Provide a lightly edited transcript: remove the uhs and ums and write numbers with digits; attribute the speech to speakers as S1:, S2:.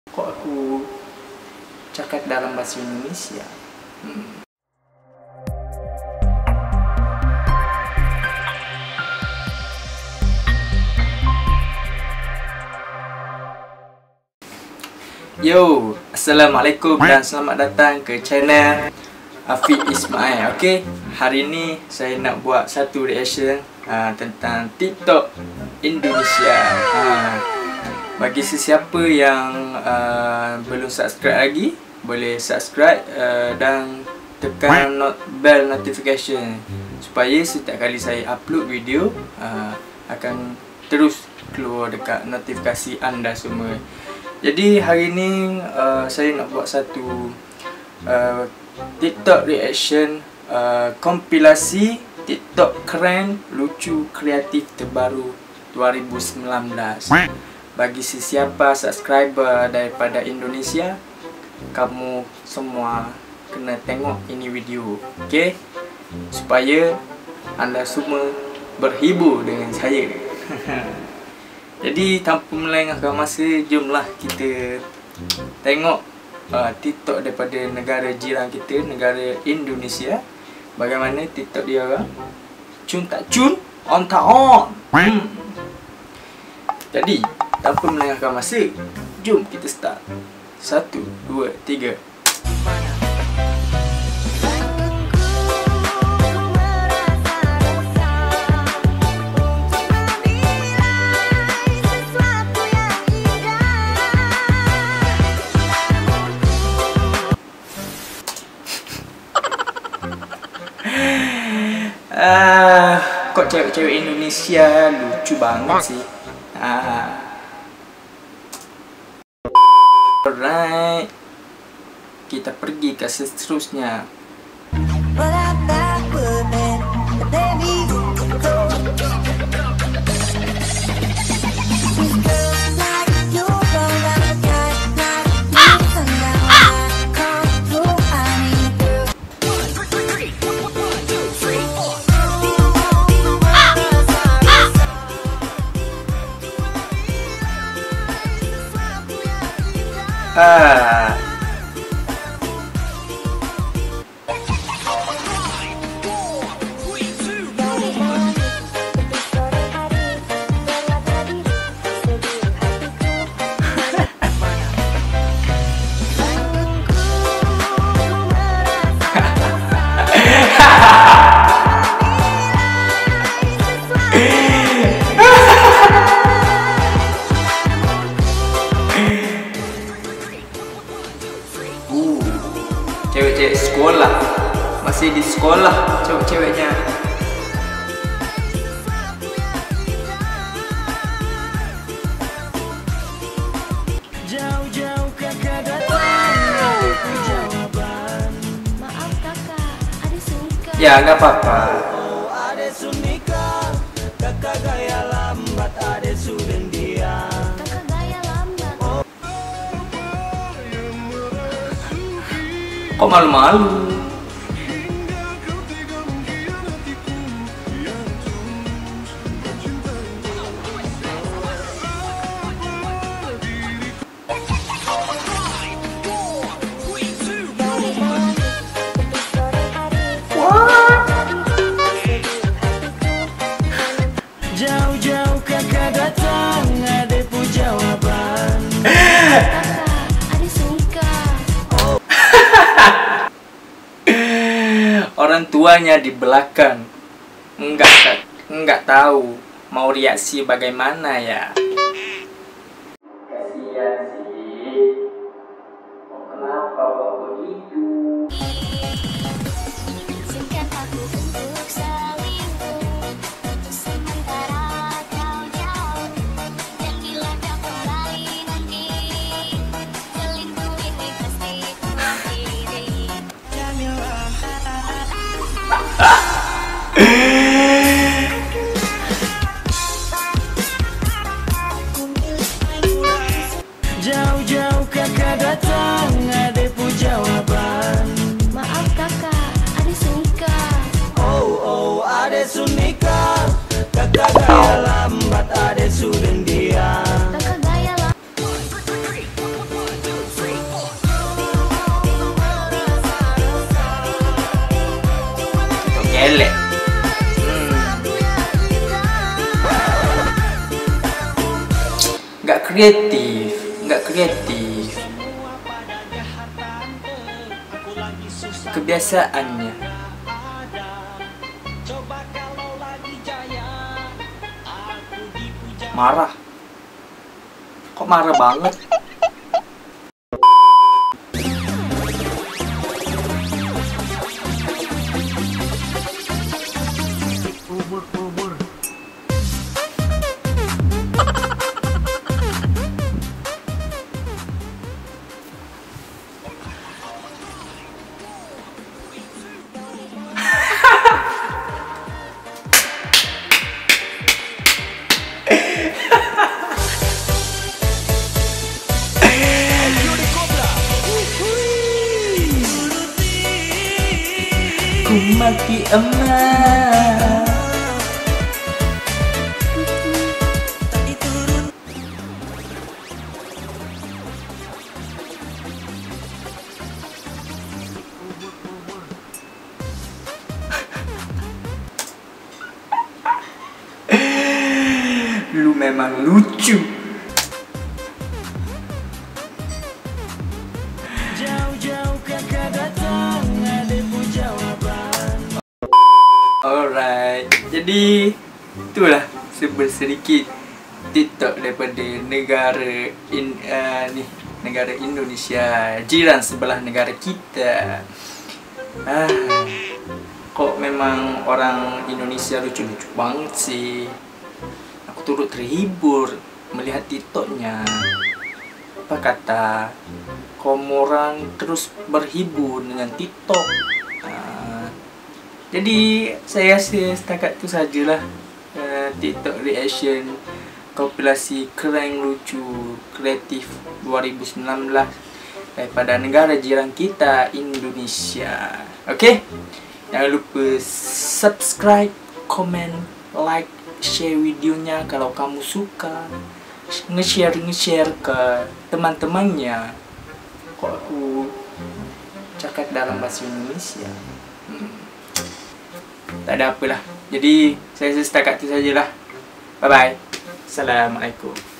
S1: Kok aku cakap dalam bahasa Indonesia? Yo, Assalamualaikum dan selamat datang ke channel Afiq Ismail. Okay, hari ini saya nak buat satu reaction tentang TikTok Indonesia. Bagi sesiapa yang belum subscribe lagi, boleh subscribe dan tekan bell notification supaya setiap kali saya upload video akan terus keluar dekat notifikasi anda semua. Jadi hari ni saya nak buat satu TikTok reaction kompilasi TikTok keren, lucu, kreatif terbaru 2019. Bagi sesiapa subscriber daripada Indonesia, kamu semua kena tengok ini video, okay? Supaya anda semua berhibur dengan saya. Jadi tanpa melengahkan masa, jomlah kita tengok TikTok daripada negara jiran kita, negara Indonesia. Bagaimana TikTok dia orang? Cun tak cun, on tak on. Jadi tanpa melengahkan masa, jom kita start. 1, 2, 3. Kok cewek-cewek Indonesia lucu banget sih. Alright, kita pergi ke seterusnya. Cewek-cewek sekolah, masih di sekolah cewek-ceweknya.
S2: Jauh-jauh kakak datang, jawaban. Maaf kakak, ada sunika.
S1: Ya, nggak apa-apa.
S2: Oh, ada sunika. Kakak gaya lambat, ada sudah dia. Kakak gaya lambat.
S1: Kok malu-malu?
S2: Jauh-jauh kakak datang, ada pun jawaban. Ada sunika.
S1: Orang tuanya di belakang enggak tahu mau reaksi bagaimana ya. Kasihan sih. Oh, kenapa kok begitu?
S3: Izinkan aku untuk selingkuh, sementara kau jauh. Janganlah kau kembali nanti, selingkuh ini pasti berakhir.
S2: Jauh-jauh kakak datang, ada pun jawaban.
S3: Maaf kakak, ada sunika.
S2: Oh, ada sunika. Kakak gaya lambat, ada sudah dia.
S3: Kakak gaya lambat.
S1: elek. Nggak kreatif. Kebiasaannya. Marah. Kok marah banget? Ku mati emas. Lu memang lucu.
S2: Jauh-jauh kakak datang, ada pun jawaban.
S1: Alright, jadi itulah sedikit TikTok daripada negara negara Indonesia, jiran sebelah negara kita. Kok memang orang Indonesia lucu-lucu banget sih. Aku turut terhibur melihat TikToknya. Apa kata? Kamu orang terus berhibur dengan TikTok. Jadi saya rasa setakat tu sajalah TikTok reaction kompilasi keren lucu kreatif 2019 daripada negara jiran kita Indonesia. Okey? Jangan lupa subscribe, komen, like, share videonya kalau kamu suka. Nge-share ke teman-temannya. Kok aku cakap dalam bahasa Indonesia? Tak ada apalah. Jadi saya setakat tu sajalah. Bye bye. Assalamualaikum.